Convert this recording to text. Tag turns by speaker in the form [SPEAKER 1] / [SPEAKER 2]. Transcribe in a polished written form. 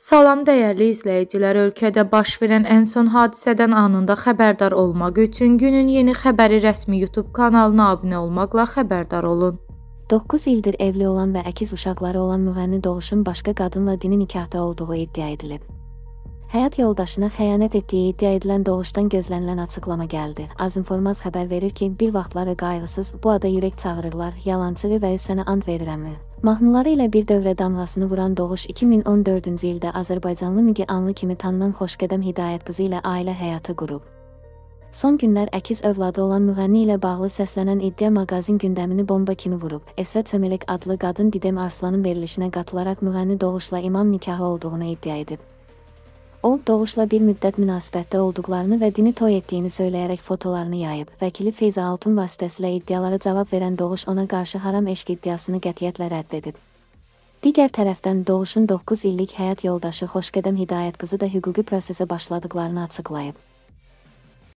[SPEAKER 1] Salam dəyərli izləyicilər, ölkədə baş verən ən son hadisədən anında xəbərdar olmaq üçün günün yeni xəbəri rəsmi YouTube kanalına abunə olmaqla xəbərdar olun.
[SPEAKER 2] 9 ildir evli olan və əkiz uşaqları olan müğənni Doğuşun başqa qadınla dini nikahda olduğu iddia edilib. Həyat yoldaşına xəyanət etdiyi iddia edilən Doğuşdan gözlənilən açıqlama gəldi. Azinformaz xəbər verir ki, bir vaxtları qayğısız, bu ada ürək çağırırlar, yalancı və sənə and verirəmi? Mahnıları ilə bir dövrə damğasını vuran Doğuş 2014-cü ildə Azərbaycanlı Müge Anlı kimi tanınan Xoşqədəm Hidayət qızı ilə ailə həyatı qurub. Son günlər əkiz övladı olan müğənni ilə bağlı səslənən iddia maqazin gündəmini bomba kimi vurub. Esra Çömelek adlı qadın Didem Arslanın verilişinə qatılaraq müğənni Doğuşla imam nikahı olduğunu iddia edib. O, Doğuşla bir müddət münasibətdə olduqlarını və dini toy etdiyini söyləyərək fotolarını yayıb. Vəkili Feyza Altun vasitəsilə iddialara cavab verən Doğuş ona qarşı haram eşq iddiasını qətiyyətlə rədd edib. Digər tərəfdən Doğuşun 9 illik həyat yoldaşı Xoşqədəm Hidayət qızı da hüquqi prosesə başladıqlarını açıqlayıb.